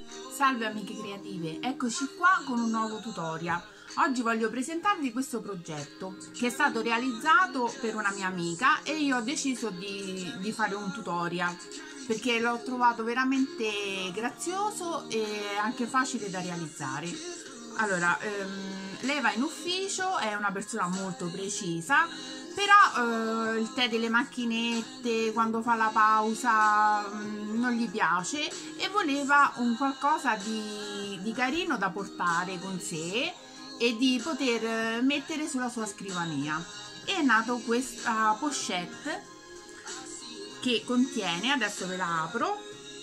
Salve amiche creative, eccoci qua con un nuovo tutorial. Oggi voglio presentarvi questo progetto che è stato realizzato per una mia amica e io ho deciso di fare un tutorial perché l'ho trovato veramente grazioso e anche facile da realizzare. Allora, lei va in ufficio, è una persona molto precisa, però il tè delle macchinette quando fa la pausa non gli piace e voleva un qualcosa di carino da portare con sé e di poter mettere sulla sua scrivania. È nato questa pochette che contiene, adesso ve la apro,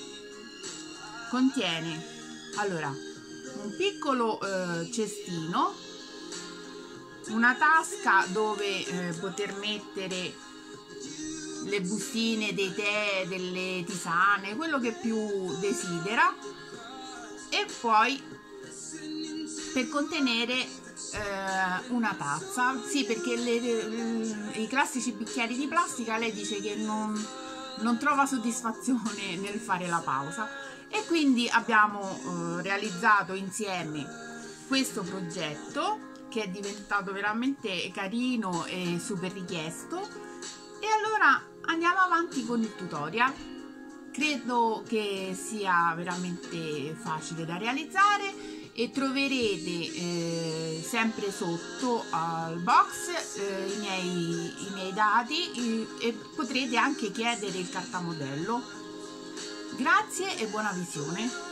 contiene allora un piccolo cestino, una tasca dove poter mettere le bustine dei tè, delle tisane, quello che più desidera, e poi per contenere una tazza, sì, perché i classici bicchieri di plastica lei dice che non trova soddisfazione nel fare la pausa, e quindi abbiamo realizzato insieme questo progetto che è diventato veramente carino e super richiesto. E allora andiamo avanti con il tutorial. Credo che sia veramente facile da realizzare e troverete sempre sotto al box i miei dati e potrete anche chiedere il cartamodello. Grazie e buona visione.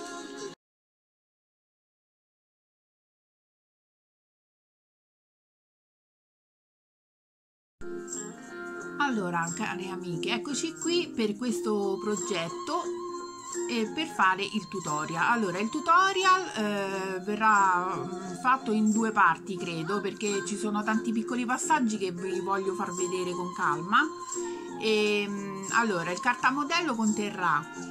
Allora, cari amiche, eccoci qui per questo progetto e per fare il tutorial. Allora, il tutorial verrà fatto in due parti, credo, perché ci sono tanti piccoli passaggi che vi voglio far vedere con calma. Allora, il cartamodello conterrà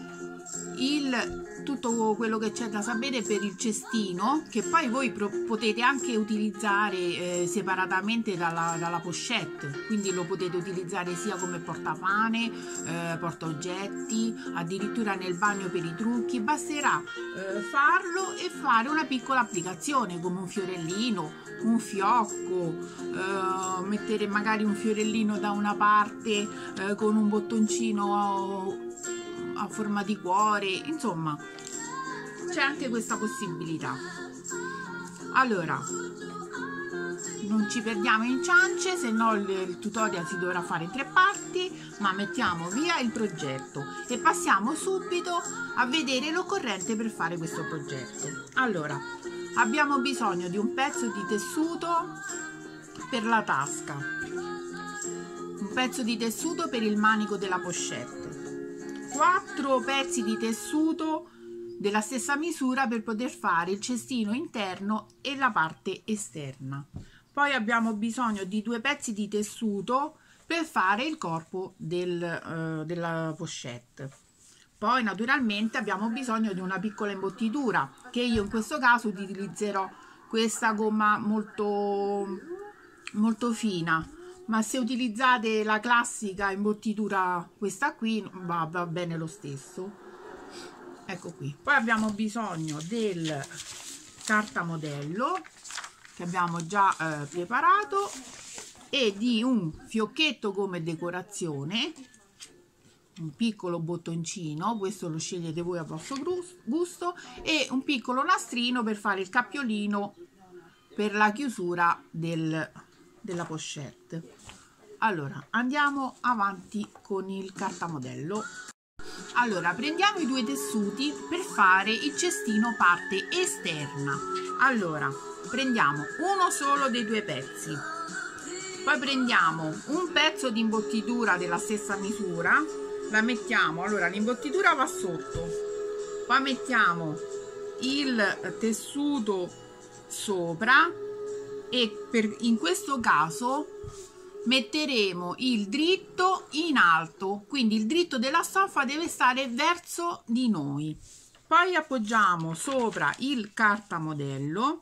tutto quello che c'è da sapere per il cestino, che poi voi potete anche utilizzare separatamente dalla pochette, quindi lo potete utilizzare sia come portapane, portaoggetti, addirittura nel bagno per i trucchi. Basterà farlo e fare una piccola applicazione come un fiorellino, un fiocco, mettere magari un fiorellino da una parte con un bottoncino a forma di cuore, insomma c'è anche questa possibilità. Allora, non ci perdiamo in ciance, se no il tutorial si dovrà fare in tre parti, ma mettiamo via il progetto e passiamo subito a vedere l'occorrente per fare questo progetto. Allora, abbiamo bisogno di un pezzo di tessuto per la tasca, un pezzo di tessuto per il manico della pochette, 4 pezzi di tessuto della stessa misura per poter fare il cestino interno e la parte esterna. Poi abbiamo bisogno di 2 pezzi di tessuto per fare il corpo della pochette. Poi naturalmente abbiamo bisogno di una piccola imbottitura, che io in questo caso utilizzerò questa gomma molto fina, ma se utilizzate la classica imbottitura, questa qui, va bene lo stesso. Ecco qui. Poi abbiamo bisogno del cartamodello che abbiamo già preparato e di un fiocchetto come decorazione, un piccolo bottoncino, questo lo scegliete voi a vostro gusto, e un piccolo nastrino per fare il cappiolino per la chiusura della pochette. Allora andiamo avanti con il cartamodello. Allora, prendiamo i 2 tessuti per fare il cestino parte esterna. Allora, prendiamo uno solo dei 2 pezzi, poi prendiamo un pezzo di imbottitura della stessa misura, la mettiamo, allora l'imbottitura va sotto, poi mettiamo il tessuto sopra e in questo caso metteremo il dritto in alto, quindi il dritto della stoffa deve stare verso di noi. Poi appoggiamo sopra il cartamodello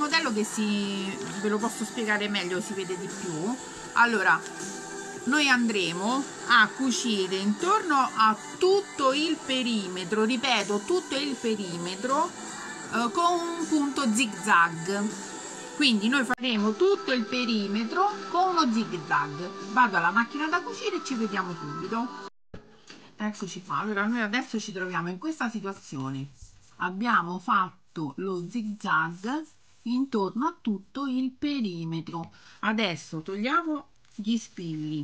modello che ve lo posso spiegare meglio, si vede di più. Allora, noi andremo a cucire intorno a tutto il perimetro, ripeto, tutto il perimetro con un punto zig zag. Quindi noi faremo tutto il perimetro con uno zig zag. Vado alla macchina da cucire e ci vediamo subito. Eccoci qua. Allora, noi adesso ci troviamo in questa situazione. Abbiamo fatto lo zig zag intorno a tutto il perimetro. Adesso togliamo gli spilli.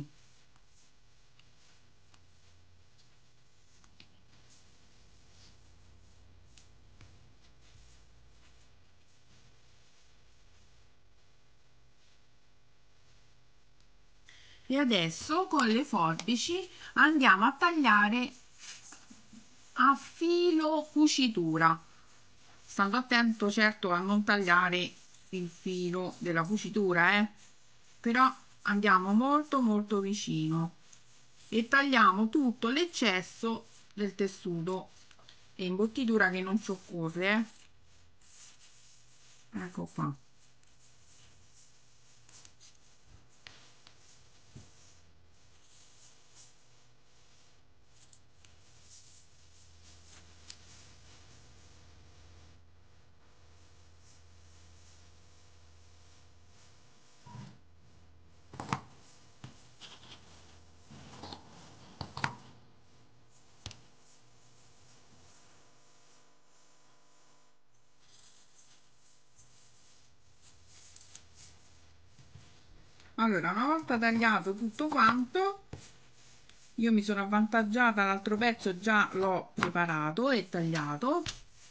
E adesso con le forbici andiamo a tagliare a filo cucitura, stando attento certo a non tagliare il filo della cucitura, però andiamo molto vicino e tagliamo tutto l'eccesso del tessuto e imbottitura che non ci occorre, ecco qua. Allora, una volta tagliato tutto quanto, io mi sono avvantaggiata, l'altro pezzo già l'ho preparato e tagliato,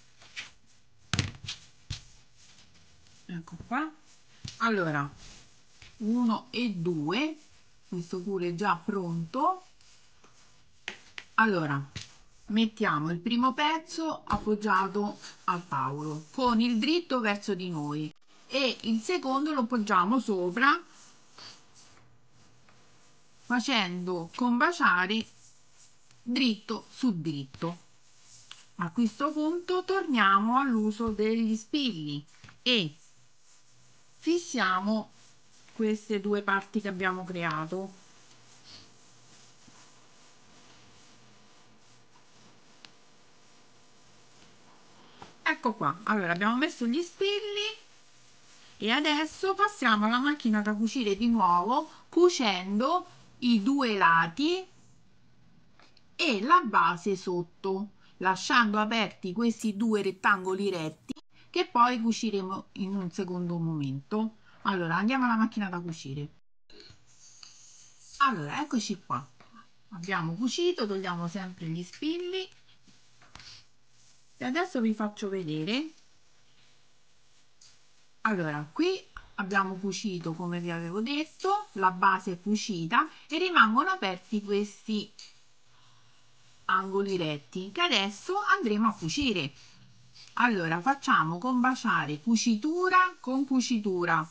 ecco qua. Allora, 1 e 2, questo pure è già pronto. Allora, mettiamo il primo pezzo appoggiato al tavolo con il dritto verso di noi e il secondo lo poggiamo sopra facendo combaciare dritto su dritto. A questo punto torniamo all'uso degli spilli e fissiamo queste due parti che abbiamo creato. Ecco qua. Allora abbiamo messo gli spilli e adesso passiamo alla macchina da cucire di nuovo, cucendo i due lati e la base sotto, lasciando aperti questi due rettangoli retti che poi cuciremo in un secondo momento. Allora andiamo alla macchina da cucire. Allora eccoci qua, abbiamo cucito, togliamo sempre gli spilli e adesso vi faccio vedere. Allora qui abbiamo cucito, come vi avevo detto, la base è cucita e rimangono aperti questi angoli retti che adesso andremo a cucire. Allora facciamo combaciare cucitura con cucitura,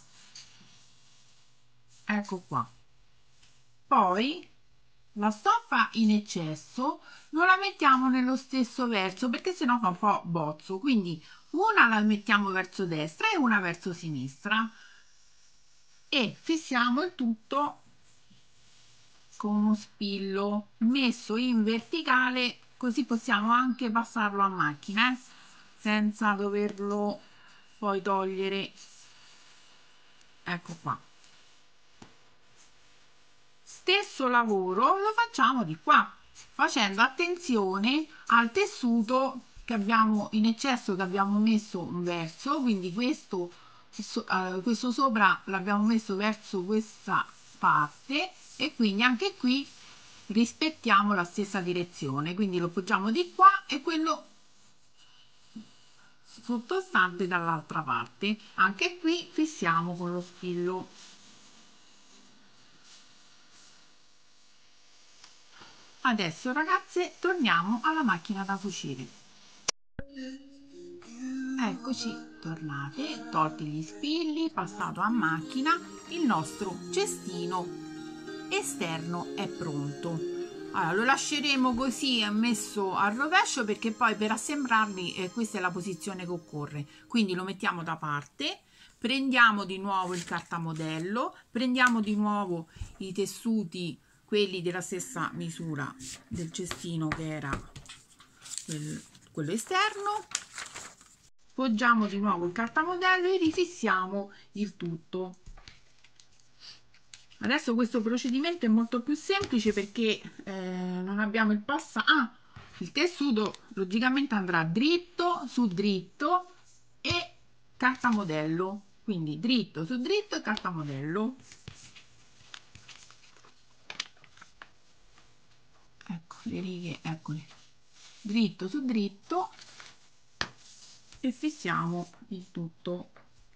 ecco qua. Poi la stoffa in eccesso non la mettiamo nello stesso verso perché sennò fa un po' bozzo, quindi una la mettiamo verso destra e una verso sinistra e fissiamo il tutto con uno spillo messo in verticale, così possiamo anche passarlo a macchina senza doverlo poi togliere. Ecco qua. Stesso lavoro lo facciamo di qua, facendo attenzione al tessuto che abbiamo in eccesso, che abbiamo messo un verso, quindi questo sopra l'abbiamo messo verso questa parte e quindi anche qui rispettiamo la stessa direzione, quindi lo poggiamo di qua e quello sottostante dall'altra parte. Anche qui fissiamo con lo spillo. Adesso ragazze torniamo alla macchina da cucire. Eccoci tornate, tolti gli spilli, passato a macchina, il nostro cestino esterno è pronto. Allora, lo lasceremo così messo al rovescio perché poi per assemblarli questa è la posizione che occorre, quindi lo mettiamo da parte, prendiamo di nuovo il cartamodello, prendiamo di nuovo i tessuti, quelli della stessa misura del cestino che era quello esterno, poggiamo di nuovo il cartamodello e rifissiamo il tutto. Adesso questo procedimento è molto più semplice perché non abbiamo il passaggio. Il tessuto logicamente andrà dritto su dritto e cartamodello, quindi dritto su dritto e cartamodello. Ecco le righe, eccole, dritto su dritto e fissiamo il tutto.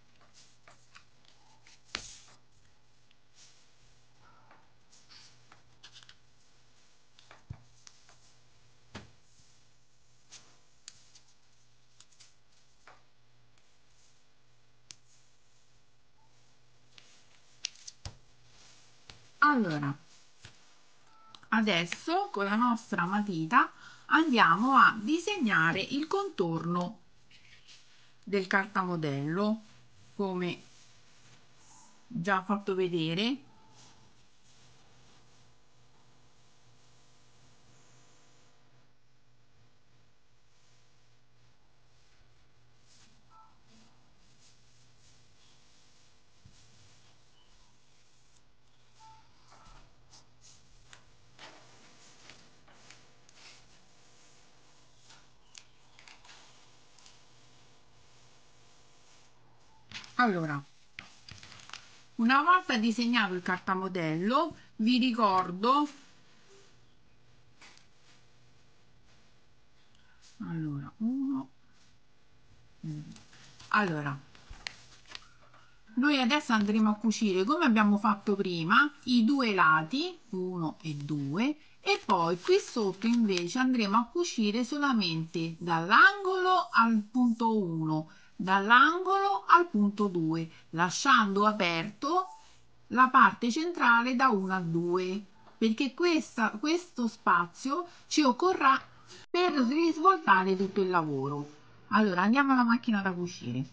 Allora, adesso con la nostra matita andiamo a disegnare il contorno del cartamodello, come già fatto vedere. Allora, una volta disegnato il cartamodello, vi ricordo, allora, allora, noi adesso andremo a cucire, come abbiamo fatto prima, i due lati, 1 e 2, e poi qui sotto invece andremo a cucire solamente dall'angolo al punto 1, dall'angolo al punto 2, lasciando aperto la parte centrale da 1 a 2, perché questo spazio ci occorrerà per risvoltare tutto il lavoro. Allora andiamo alla macchina da cucire.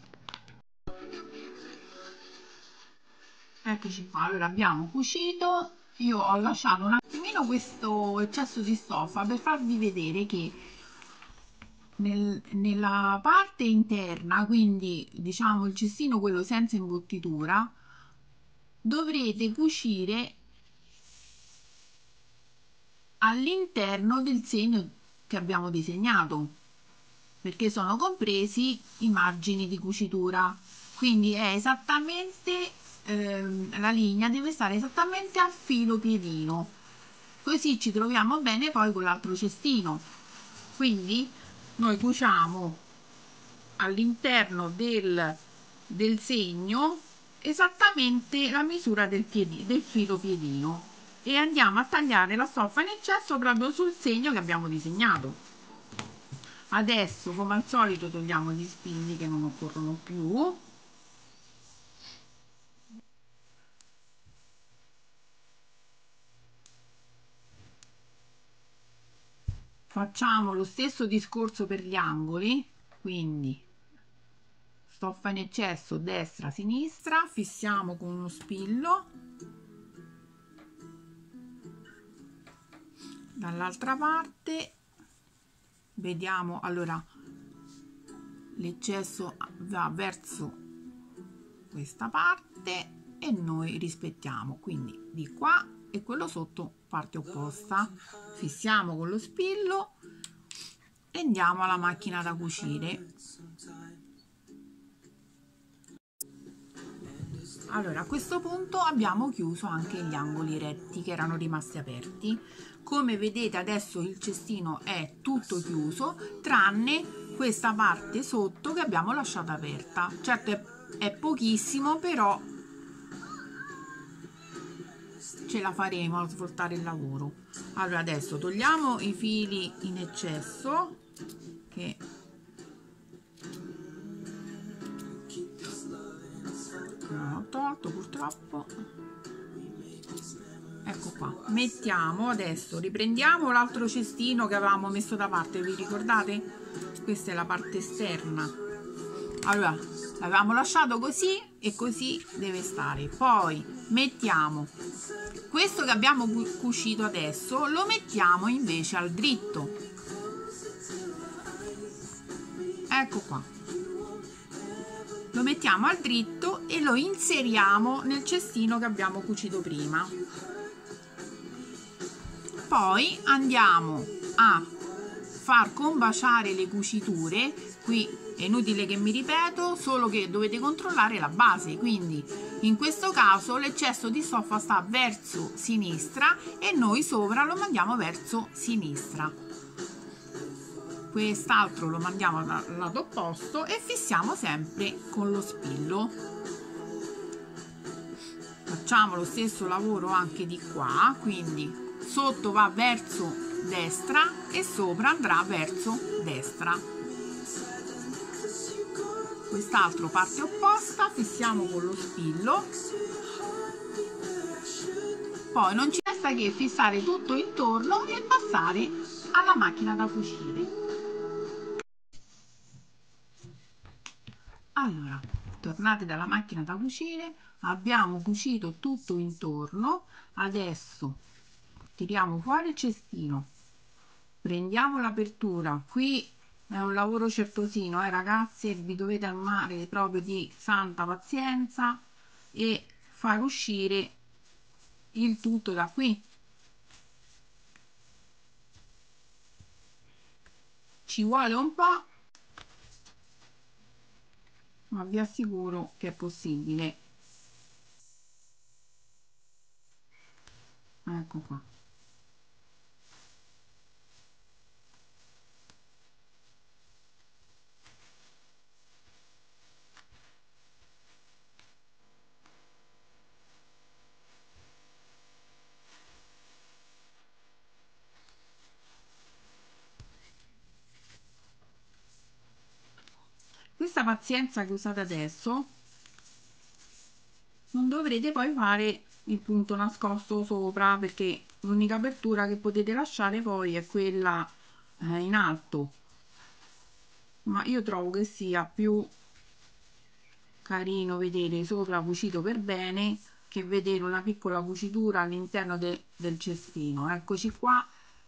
Eccoci qua, allora abbiamo cucito. Io ho lasciato un attimino questo eccesso di stoffa per farvi vedere che nella parte interna, quindi diciamo il cestino quello senza imbottitura, dovrete cucire all'interno del segno che abbiamo disegnato, perché sono compresi i margini di cucitura, quindi è esattamente la linea deve stare esattamente a filo piedino, così ci troviamo bene poi con l'altro cestino. Quindi noi cuciamo all'interno del segno esattamente la misura del filo piedino e andiamo a tagliare la stoffa in eccesso proprio sul segno che abbiamo disegnato. Adesso come al solito togliamo gli spilli che non occorrono più. Facciamo lo stesso discorso per gli angoli, quindi stoffa in eccesso destra sinistra, fissiamo con uno spillo, dall'altra parte vediamo, allora l'eccesso va verso questa parte e noi rispettiamo, quindi di qua e quello sotto parte opposta, fissiamo con lo spillo e andiamo alla macchina da cucire. Allora a questo punto abbiamo chiuso anche gli angoli retti che erano rimasti aperti. Come vedete adesso il cestino è tutto chiuso tranne questa parte sotto che abbiamo lasciato aperta. Certo è pochissimo, però ce la faremo a svoltare il lavoro. Allora adesso togliamo i fili in eccesso che non ho tolto purtroppo. Ecco qua, mettiamo adesso, riprendiamo l'altro cestino che avevamo messo da parte, vi ricordate? Questa è la parte esterna Allora, l'avevamo lasciato così e così deve stare. Poi mettiamo questo che abbiamo cucito adesso, lo mettiamo invece al dritto. Ecco qua, lo mettiamo al dritto e lo inseriamo nel cestino che abbiamo cucito prima. Poi andiamo a far combaciare le cuciture. Qui è inutile che mi ripeto, solo che dovete controllare la base, quindi in questo caso l'eccesso di stoffa sta verso sinistra e noi sopra lo mandiamo verso sinistra. Quest'altro lo mandiamo dal lato opposto e fissiamo sempre con lo spillo. Facciamo lo stesso lavoro anche di qua, quindi sotto va verso destra e sopra andrà verso destra. Quest'altro parte opposta, fissiamo con lo spillo. Poi non ci resta che fissare tutto intorno e passare alla macchina da cucire. Allora, tornate dalla macchina da cucire, abbiamo cucito tutto intorno. Adesso tiriamo fuori il cestino, prendiamo l'apertura. Qui è un lavoro certosino, ragazzi, vi dovete armare proprio di santa pazienza e far uscire il tutto da qui. Ci vuole un po', ma vi assicuro che è possibile. Ecco qua. Questa pazienza che usate adesso non dovrete poi fare il punto nascosto sopra, perché l'unica apertura che potete lasciare poi è quella in alto, ma io trovo che sia più carino vedere sopra cucito per bene che vedere una piccola cucitura all'interno del cestino. Eccoci qua,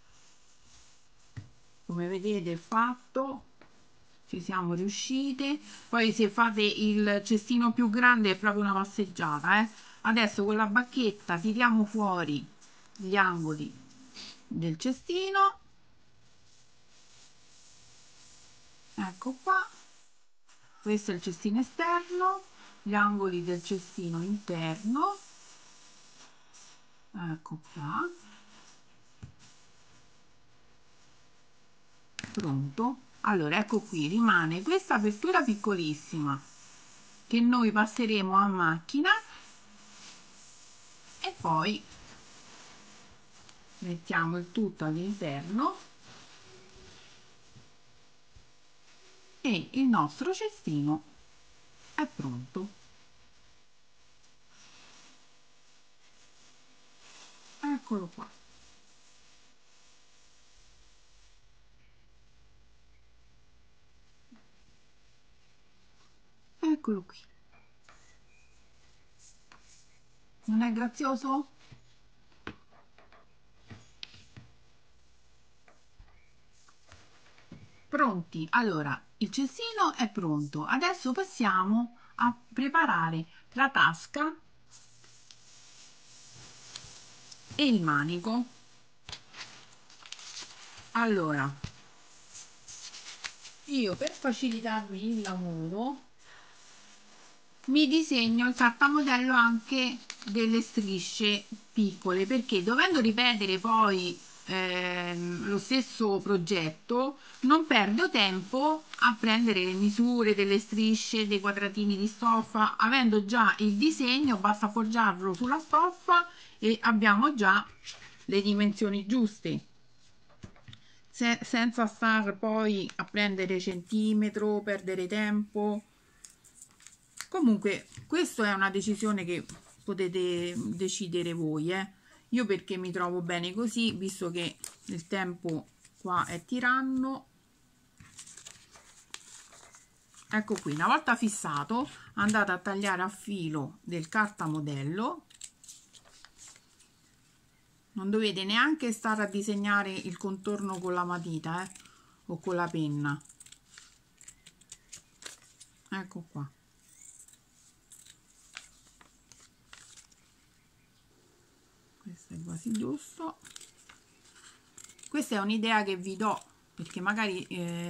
come vedete fatto, ci siamo riuscite. Poi se fate il cestino più grande è proprio una passeggiata, Adesso con la bacchetta tiriamo fuori gli angoli del cestino, ecco qua, questo è il cestino esterno, gli angoli del cestino interno, ecco qua, pronto. Allora ecco qui, rimane questa apertura piccolissima che noi passeremo a macchina e poi mettiamo il tutto all'interno e il nostro cestino è pronto. Eccolo qua. Eccolo qui. Non è grazioso? Pronti. Allora, il cestino è pronto. Adesso passiamo a preparare la tasca e il manico. Allora, io per facilitarmi il lavoro mi disegno il cartamodello anche delle strisce piccole, perché dovendo ripetere poi lo stesso progetto non perdo tempo a prendere le misure delle strisce, dei quadratini di stoffa. Avendo già il disegno basta appoggiarlo sulla stoffa e abbiamo già le dimensioni giuste, senza star poi a prendere centimetro, perdere tempo. Comunque questa è una decisione che potete decidere voi, Io perché mi trovo bene così, visto che il tempo qua è tiranno. ecco qui, una volta fissato andate a tagliare a filo del cartamodello, non dovete neanche stare a disegnare il contorno con la matita o con la penna, ecco qua. Questo è quasi giusto. Questa è un'idea che vi do perché magari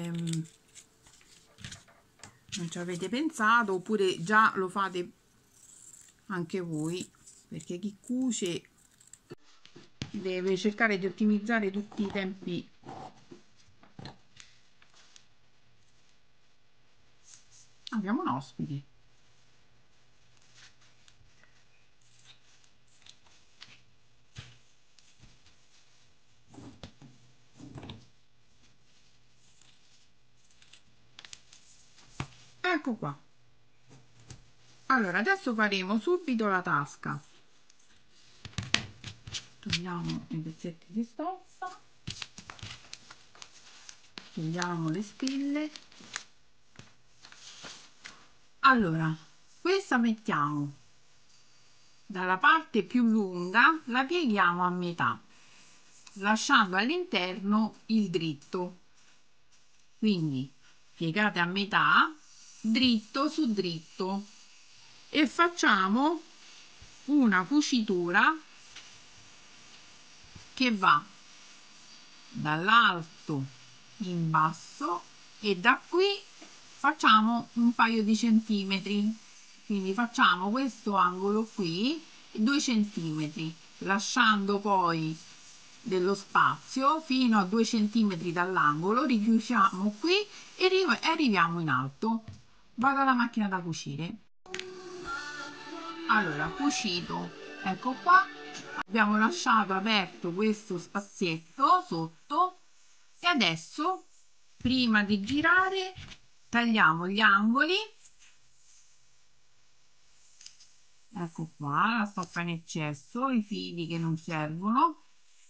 non ci avete pensato, oppure già lo fate anche voi, perché chi cuce deve cercare di ottimizzare tutti i tempi. Abbiamo un ospite. Ecco qua. Allora adesso faremo subito la tasca. Togliamo i pezzetti di stoffa, togliamo le spille. Allora questa mettiamo dalla parte più lunga, la pieghiamo a metà lasciando all'interno il dritto, quindi piegate a metà, dritto su dritto, e facciamo una cucitura che va dall'alto in basso e da qui facciamo un paio di centimetri, quindi facciamo questo angolo qui 2 centimetri, lasciando poi dello spazio fino a 2 centimetri dall'angolo, richiudiamo qui e arriviamo in alto. Vado alla macchina da cucire. Allora, cucito, ecco qua, abbiamo lasciato aperto questo spazietto sotto e adesso prima di girare tagliamo gli angoli, ecco qua la stoffa in eccesso, i fili che non servono,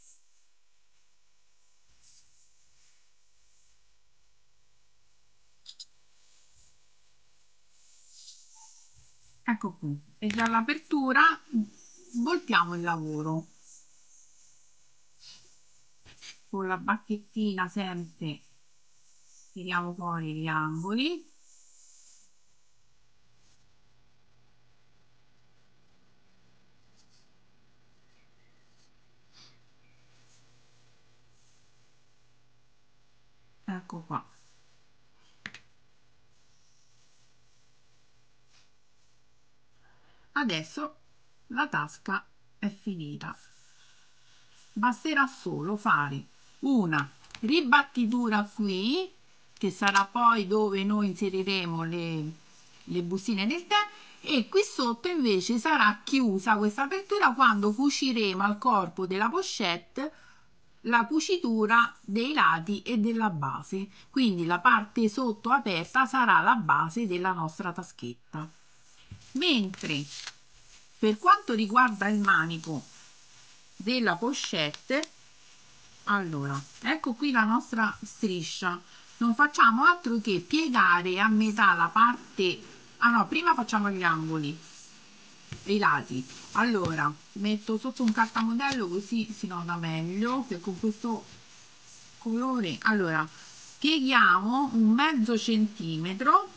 ecco qui, e dall'apertura voltiamo il lavoro con la bacchettina, sempre tiriamo fuori gli angoli. Ecco qua. Adesso la tasca è finita. Basterà solo fare una ribattitura qui, che sarà poi dove noi inseriremo le bustine del tè, e qui sotto invece sarà chiusa questa apertura quando cuciremo al corpo della pochette la cucitura dei lati e della base, quindi la parte sotto aperta sarà la base della nostra taschetta. Mentre per quanto riguarda il manico della pochette, allora ecco qui la nostra striscia, non facciamo altro che piegare a metà la parte, no, prima facciamo gli angoli e i lati. Allora metto sotto un cartamodello così si nota meglio, che con questo colore, allora pieghiamo un mezzo centimetro,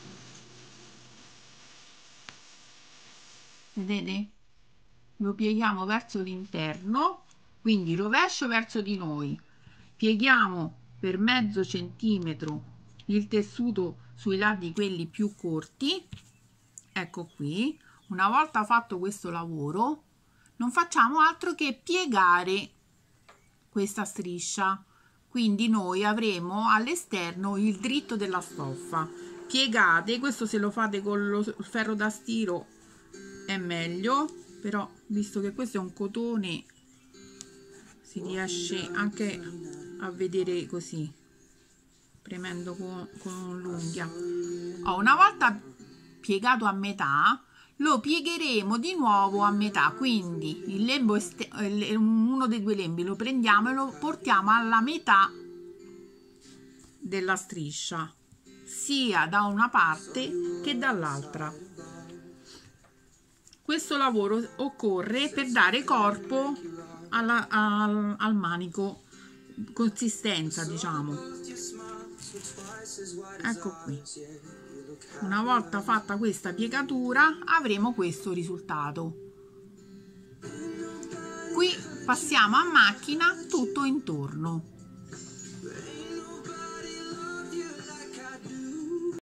vedete, lo pieghiamo verso l'interno, quindi rovescio verso di noi, pieghiamo per mezzo centimetro il tessuto sui lati quelli più corti, ecco qui. Una volta fatto questo lavoro non facciamo altro che piegare questa striscia, quindi noi avremo all'esterno il dritto della stoffa. Piegate, questo se lo fate con lo ferro da stiro è meglio, però visto che questo è un cotone si riesce anche a vedere così, premendo con l'unghia. Una volta piegato a metà lo piegheremo di nuovo a metà, quindi il lembo uno dei due lembi lo prendiamo e lo portiamo alla metà della striscia, sia da una parte che dall'altra. Questo lavoro occorre per dare corpo al manico, consistenza, diciamo. Ecco qui. Una volta fatta questa piegatura avremo questo risultato. Qui passiamo a macchina tutto intorno.